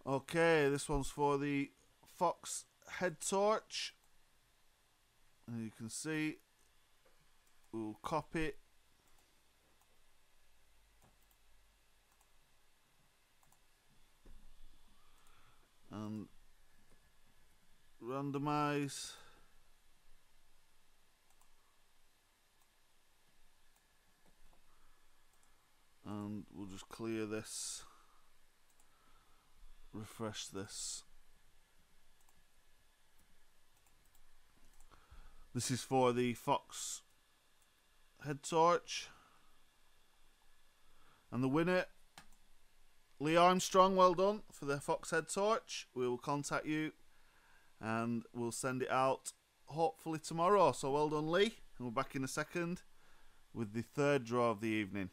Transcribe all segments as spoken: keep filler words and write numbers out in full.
Okay, this one's for the Fox head torch. And you can see, we'll copy and randomize. And we'll just clear this, refresh this. This is for the Fox head torch. And the winner, Lee Armstrong, well done for the Fox head torch. We will contact you and we'll send it out hopefully tomorrow. So well done, Lee. And we're back in a second with the third draw of the evening.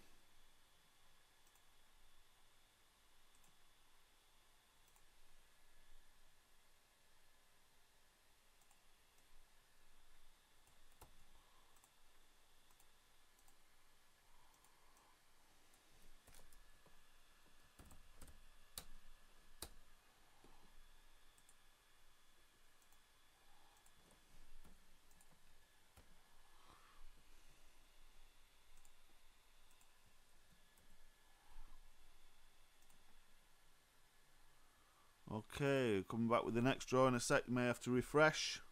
Okay, coming back with the next draw in a sec. You may have to refresh.